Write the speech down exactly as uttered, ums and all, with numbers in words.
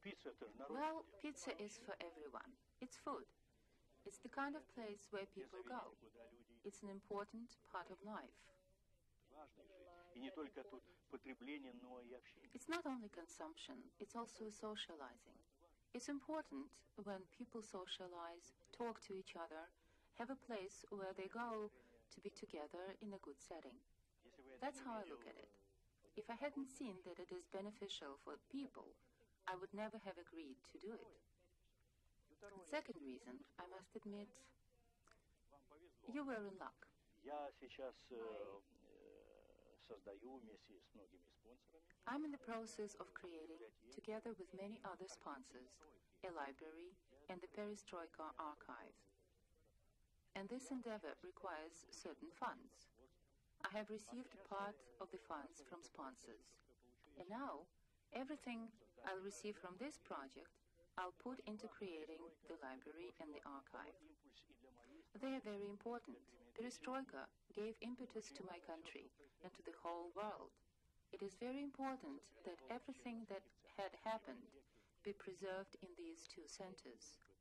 Well, pizza is for everyone. It's food. It's the kind of place where people go. It's an important part of life. It's not only consumption, it's also socializing. It's important when people socialize, talk to each other, have a place where they go to be together in a good setting. That's how I look at it. If I hadn't seen that it is beneficial for people, I would never have agreed to do it. Second reason, I must admit, you were in luck. I'm in the process of creating, together with many other sponsors, a library and the Perestroika archive. And this endeavor requires certain funds. I have received a part of the funds from sponsors. And now, everything I'll receive from this project, I'll put into creating the library and the archive. They are very important. Perestroika gave impetus to my country and to the whole world. It is very important that everything that had happened be preserved in these two centers,